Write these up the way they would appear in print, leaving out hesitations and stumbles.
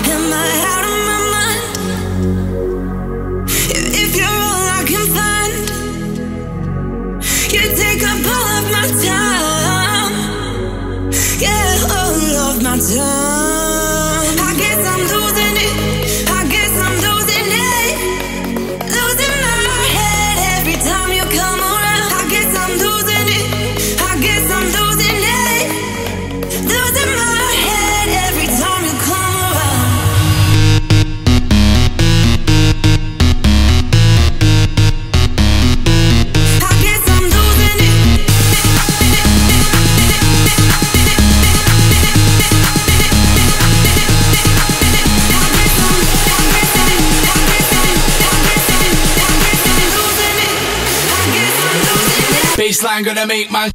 Am I out of my mind? If you're all I can find, you take up all of my time. Yeah, all of my time. I guess I'm losing it. I guess I'm losing it. Losing my head every time you come around. I guess I'm losing it. I guess I'm losing it. Losing my head every time you come around. I guess I'm losing it. Baseline gonna make my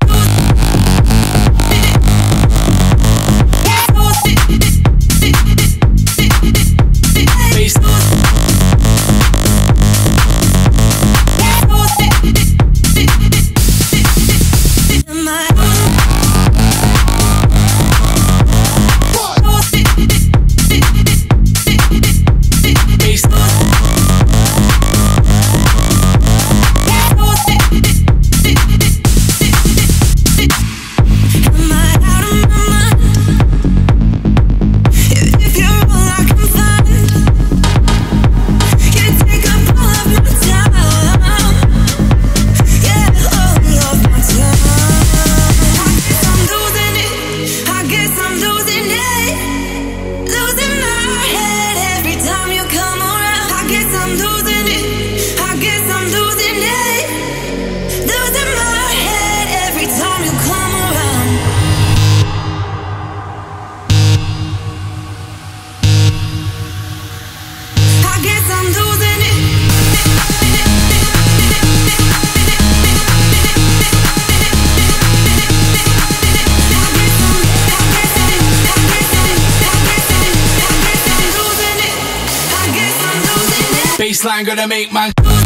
baseline gonna make my